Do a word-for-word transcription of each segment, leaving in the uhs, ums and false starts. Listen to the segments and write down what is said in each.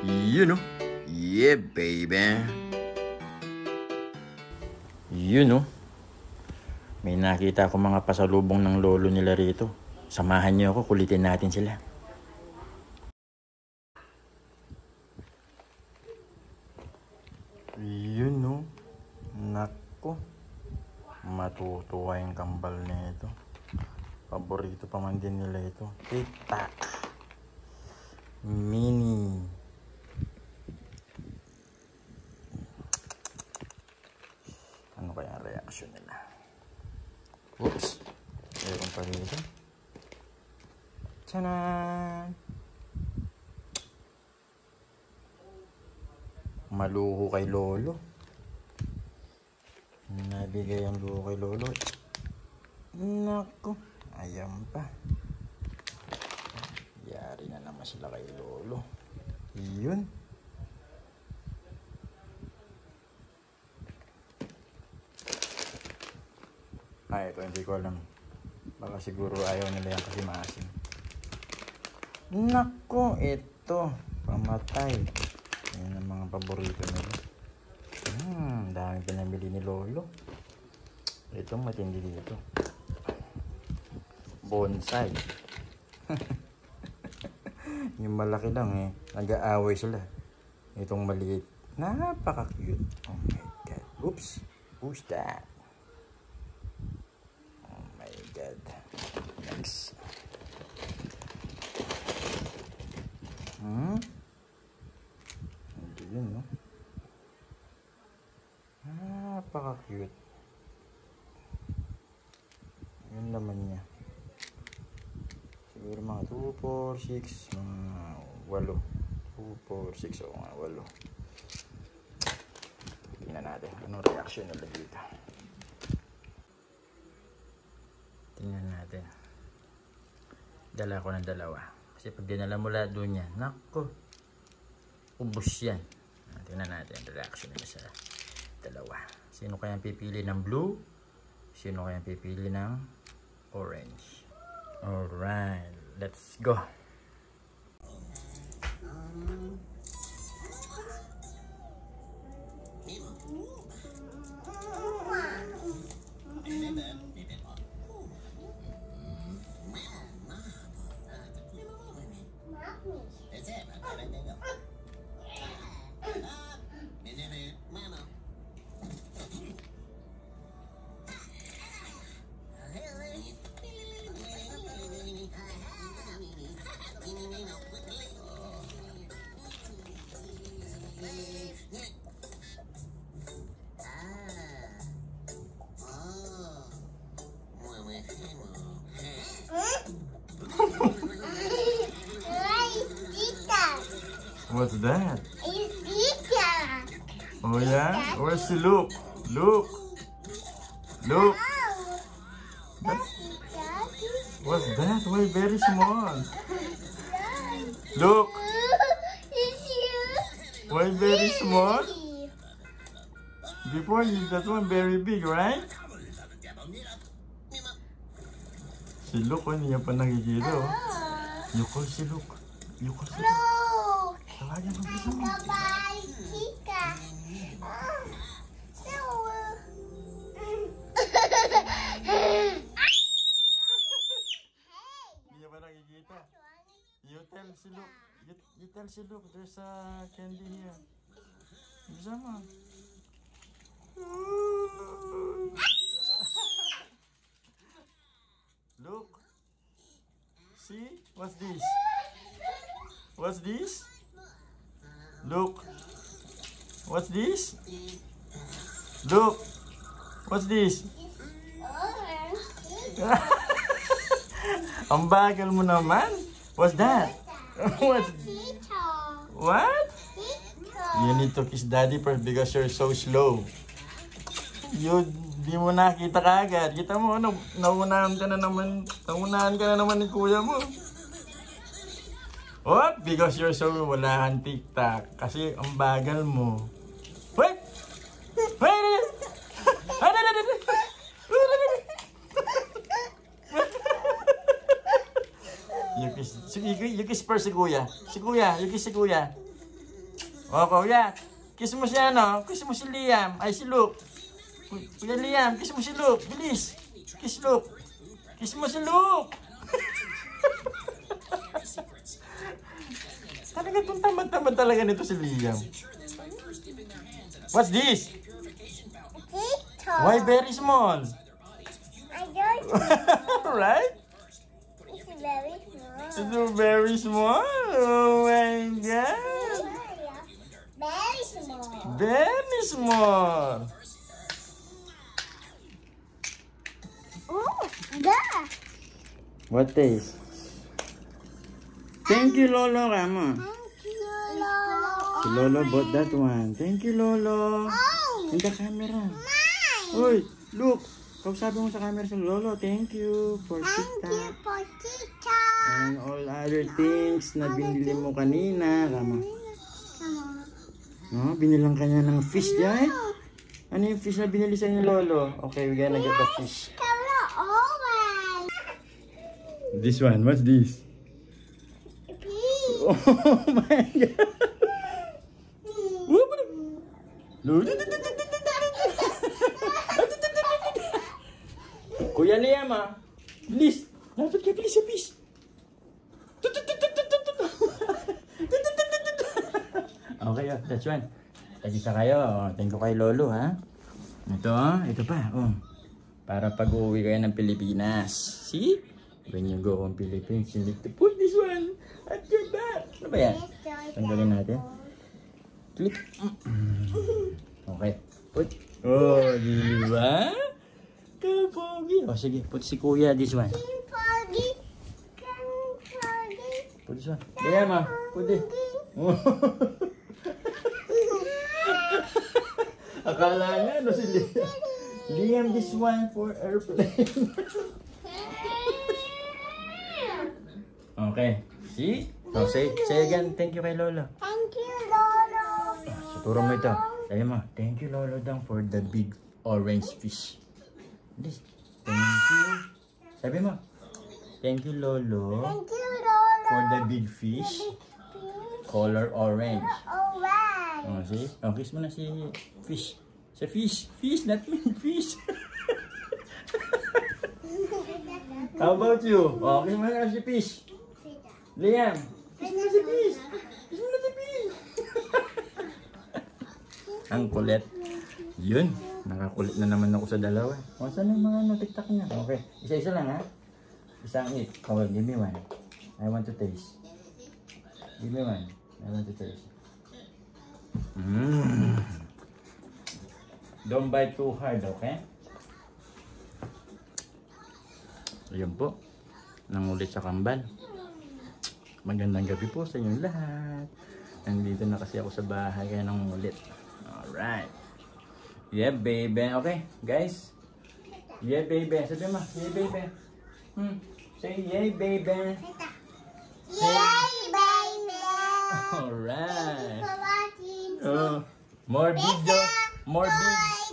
You know? Yeah, baby. You know? May nakita ako mga pasalubong ng lolo nila rito. Samahan niyo ako, kulitin natin sila. Yun no. Nako. Matutuwa yung kambal na ito. Paborito pa man din nila ito. Tic-tac. Mini. Ano kaya ang reaction nila? Oops. Meron pa dito. Tchanan! Maluho kay lolo. Nabigay ang luho kay lolo. Nako. Ayan pa. Yari na naman sila kay lolo. Yun. Ay, ito hindi ko alam. Baka siguro ayaw nila yan kasi maasim. Nako, ito. Pamatay. Yan ang mga paborito nila. Hmm, daming pinamili ni lolo. Ito matindi dito. Bonsai. Yung malaki lang eh. Nag-aaway sila. Itong maliit. Napaka-cute. Oh my God. Oops. Who's that? Oh my God. Next. Hmm? Hindi yun, no? Napaka-cute. Yun naman niya. Siguro mga two, four, six, mga walo. two, four, six, o mga walo. Tingnan natin. Anong reaction nila dito? Tingnan natin. Dala ko ng dalawa. Kasi pag dinala mo lahat doon yan, nako, ubos yan. Tingnan natin ang reaction nila sa dalawa. Sino kayang pipili ng blue? Sino kayang pipili ng orange? Alright, let's go. What's that? It's Tita. Oh yeah? Where's she? Look. Look. Look. That's, what's that? Why very small? Look. Why very small? Before you that one very big, right? Si Luke, hindi niya pa nakikita. Oh. You call si Luke. You call si Luke. Tawagan mo bisa mo. Bye, Tita. So, hindi niya pa nakikita. You tell si Luke. You, you tell si Luke, there's a candy here. Bisa mo. Look. See? What's this? What's this? Look. What's this? Look. What's this? Ang bagal mo naman. What's that? What's What? You need to kiss daddy first because you're so slow. You di mo nakita kaagad. Kita mo, ano, naunahan ka na naman, naunahan ka na naman ni kuya mo. Oh, because you're so wala kang TikTok. Kasi ang bagal mo. Wait! Wait! You kiss, you kiss first si kuya. Si kuya, you kiss si kuya. O, kuya. Kiss mo si ano? Kiss mo si Liam. Ay, si Luke. Kuya Liam, kiss mo si Luke. Bilis. Kiss Luke. Kiss mo si Luke. Talaga itong tamad-tamad talaga nito si Liam. What's this? TikTok. Why very small? I don't know. Right? It's very small. It's very small. Oh my God. Very small. Very small. Oh, yeah. What taste? Thank you, Lolo Rama. Thank you, Lolo. Si Lolo bought that one. Thank you, Lolo. Oh, In the camera. mine. Uy, look. Kausapin mo sa camera si Lolo. Thank you for Thank you TikTok. for TikTok. And all other things na binili mo kanina. Rama. Come on. No, binilang kanya ng fish dyan. Ano yung fish na binili sa inyo, Lolo? Okay, we gonna get the fish. Color orange. This one, what's this? Pink. Oh my God. Kuya Liam, ah. Bilis. Dapat ka bilis sa fish. Okay, oh, that's one. Tagisa kayo. Oh, thank you kay Lolo, ha? Ito, oh. Ito pa. Oh. Para pag-uwi kayo ng Pilipinas. See? When you go home Philippines, you need to put this one at your back. Ano ba yan? Tanggalin natin. Click. Okay. Put. Oh, di ba? Kapogi. Oh, sige. Put si Kuya this one. Poggy. Poggy. Put this one. Kaya ma. Put it. Akala nga, no, si Liam. Liam, this one for airplane. Okay. See? Oh, say, say again, thank you kay Lolo. Thank you, Lolo. So, turo mo ito. Sabi mo, thank you, Lolo, dang for the big orange fish. This. Thank you. Sabi mo, thank you, Lolo, Thank you, Lolo. for the big fish, color orange. Alright. Oh, see? Oh, kiss mo na si fish. Sa fish. Fish, not me. Fish. How about you? Oh, kiss mo na si fish. Liam, kiss mo na si fish. Kiss mo na si fish. Ang kulit. Yun. Nakakulit na naman ako sa dalawa. O, saan yung mga ano, tiktak niya? Okay. Isa-isa lang, ha? Isang it. Oh, give me one. I want to taste. Give me one. I want to taste. Mmm. Don't bite too hard, okay? Ayun po. Nangulit sa kambal. Magandang gabi po sa inyong lahat. Nandito na kasi ako sa bahay kaya nangulit. Alright. Yeah, baby. Okay, guys. Yeah, baby. Sabi mo, yeah, baby. Hmm. Say, yeah, baby. Yay, baby. Alright. For watching. Oh, more videos. More videos.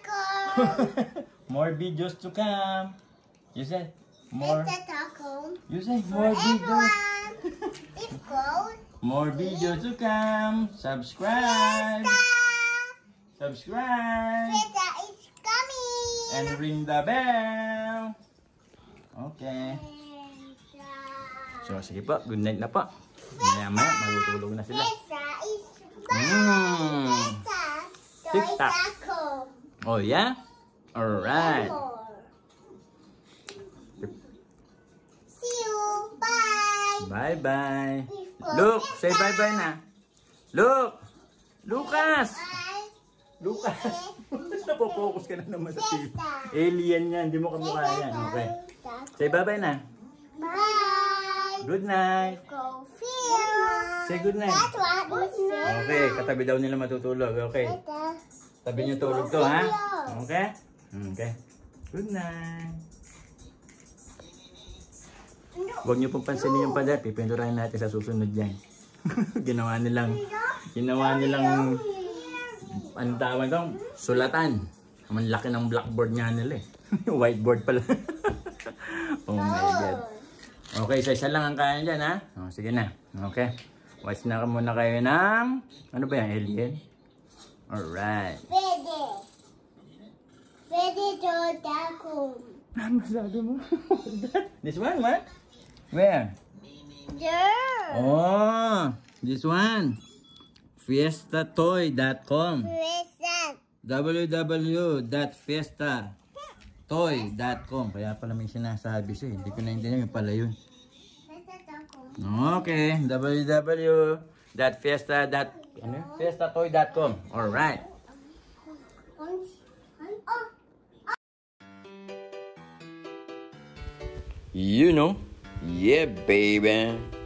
More videos to come. You said more. It's a taco. You said For more videos. everyone. It's cold. More videos to come. Subscribe. Subscribe. Pizza is coming. And ring the bell. Okay. So, sige po. Good night na po. Maya-maya, magutulog na sila. Pizza is Mm. Pizza. TikTok. Taco. Oh, yeah? Alright. See you. Bye. Bye-bye. Look, say bye-bye na. Look! Lucas! Bye. Lucas! Napopokus ka na naman sa T V. Alien yan, hindi mo kamukha yan. Okay. Say bye-bye na. Bye. Good night. Go feel. Say good night. That's what we say. Okay, katabi daw nila matutulog. Okay. Tabi niyo tulog to, ha? Okay? Okay. Good night. Huwag niyo pong pansinin yung pader. Pipinturahin natin sa susunod yan. Ginawa nilang, ginawa nilang, ano tawag ito? Sulatan. Ang laki ng blackboard nga nila eh. Whiteboard pala. Oh my God. Okay, isa-isa lang ang kaya dyan, ha? Oh, sige na. Okay. Watch na muna kayo ng... Ano ba yan? Alien? Alright. Pwede. Pwede to dakum. Ano sabi mo? This one, what? Where? There. Oh, this one. fiesta toy dot com. Where's that? w w w dot fiesta toy dot com. Kaya pala may sinasabi siya. Hindi ko naintindihan yung pala yun. Where's that dakum? Okay, w w w dot fiesta dot toy dot com. Alright. Oh. You know. Yeah, baby.